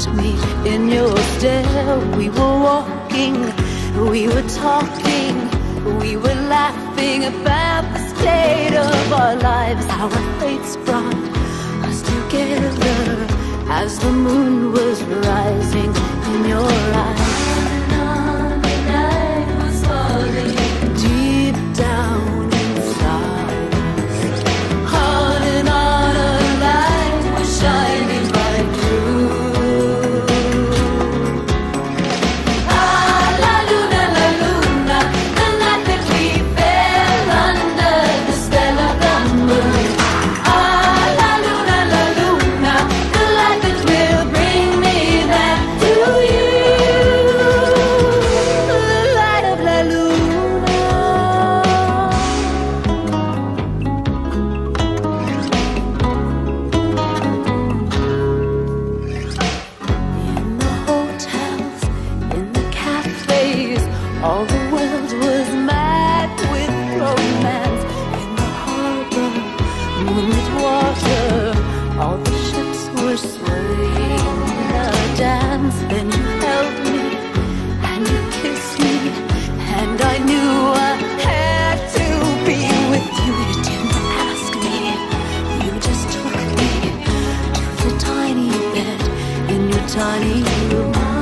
me in your stare. We were walking, we were talking, we were laughing about the state of our lives. Our fates brought us together as the moon was rising in your eyes. On the night was falling deep down inside. On and on a light was shining bright through. Ah, la luna, the night that we fell under the spell of the moon. Ah, la luna, the light that will bring me back to you. The light of la luna. In the hotels, in the cafes, all the world was mad with romance. In the harbor, moonlit water, all the ships were swaying a dance. Then you held me and you kissed me, and I knew I had to be with you. You didn't ask me, you just took me to the tiny bed in your tiny room.